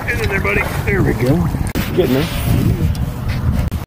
Get in there, buddy. There we go. Getting there.